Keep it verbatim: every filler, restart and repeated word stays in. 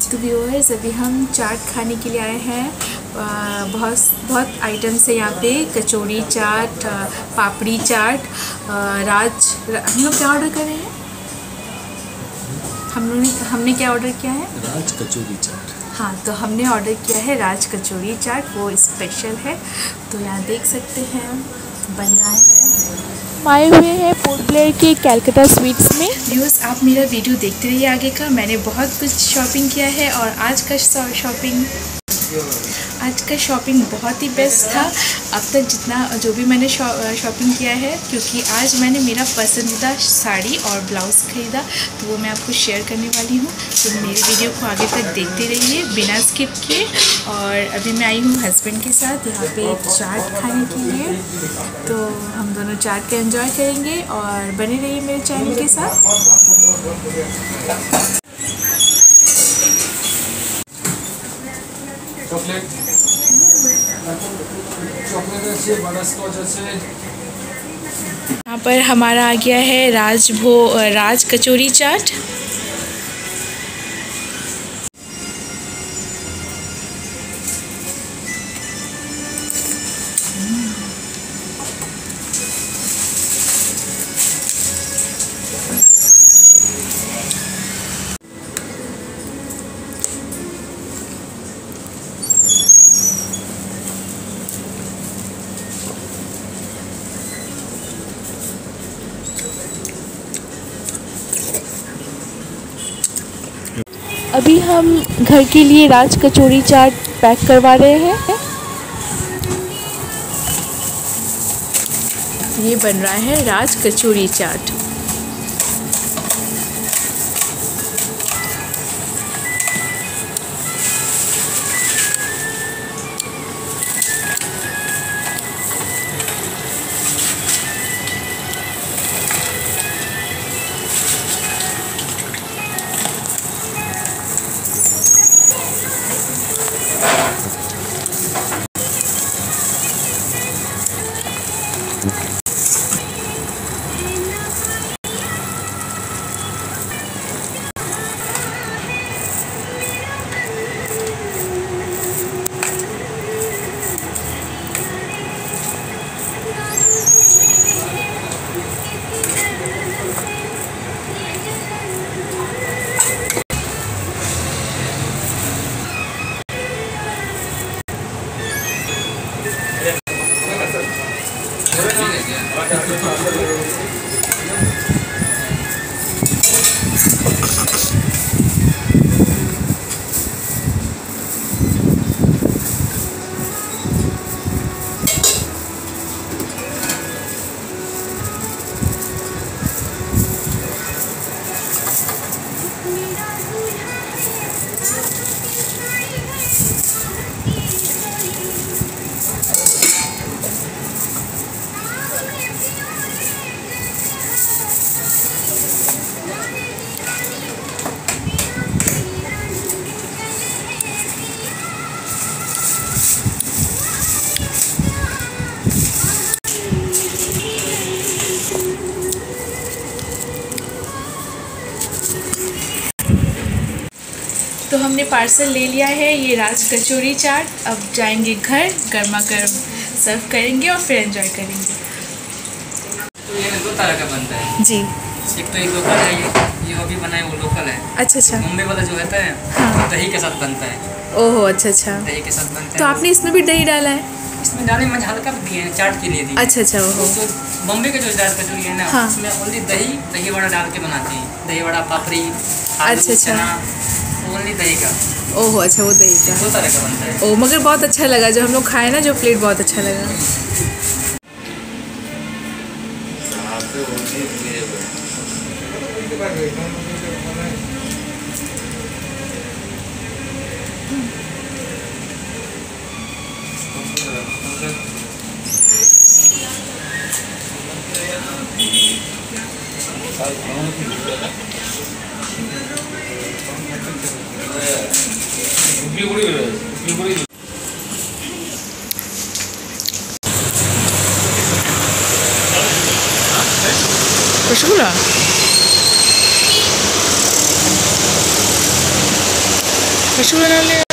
तो व्यूअर्स अभी हम चाट खाने के लिए आए हैं। आ, बहुत बहुत आइटम्स है यहाँ पे, कचौड़ी चाट, पापड़ी चाट, राज हम लोग क्या ऑर्डर कर रहे हैं? हम लोग ने हमने क्या ऑर्डर किया है? राज कचौड़ी चाट। हाँ, तो हमने ऑर्डर किया है राज कचौड़ी चाट, वो स्पेशल है। तो यहाँ देख सकते हैं बन रहा है। आए हुए हैं पोर्ट ब्लेयर के कैलकाटा स्वीट्स में। व्यूअर्स आप मेरा वीडियो देखते रहिए आगे का। मैंने बहुत कुछ शॉपिंग किया है और आज का शॉपिंग आज का शॉपिंग बहुत ही बेस्ट था अब तक जितना जो भी मैंने शॉपिंग किया है, क्योंकि आज मैंने मेरा पसंदीदा साड़ी और ब्लाउज़ ख़रीदा, तो वो मैं आपको शेयर करने वाली हूँ। तो मेरे वीडियो को आगे तक देखते रहिए बिना स्किप किए। और अभी मैं आई हूँ हस्बैंड के साथ यहाँ पे चाट खाने के लिए, तो हम दोनों चाट का एंजॉय करेंगे और बने रहिए मेरे चैनल के साथ। चॉकलेट चॉकलेट अच्छे बटरस्कॉच अच्छे। यहाँ पर हमारा आ गया है राज भो राज कचौड़ी चाट। अभी हम घर के लिए राज कचौड़ी चाट पैक करवा रहे हैं। ये बन रहा है राज कचौड़ी चाट। तो हमने पार्सल ले लिया है ये राज कचौड़ी चाट। अब जाएंगे घर, गर्मा गर्म सर्व करेंगे और फिर एंजॉय करेंगे। तो ये दो तरह का बनता है जी। एक तो एक लोकल है, ये ये भी बना है वो लोकल है। अच्छा अच्छा। मुंबई वाला जो होता है हाँ। दही के साथ बनता है। ओहो अच्छा अच्छा। दही के साथ बनता है। तो आपने इसमें भी दही डाला है? इसमें डाले में हल्का दिए हैं, चाट के लिए दिए। अच्छा अच्छा। ओहो। तो बॉम्बे का जो राज कचौड़ी है ना, हाँ। उसमें ओनली दही दही वड़ा डाल के बनाते हैं। दही वड़ा, पापड़ी, अच्छा अच्छा। ओनली दही का। ओहो अच्छा, वो दही का दो तरह का बनता है। ओ, मगर बहुत अच्छा लगा जो हम लोग खाए ना, जो प्लेट बहुत अच्छा लगा। रसगुल्ला कशू बना ले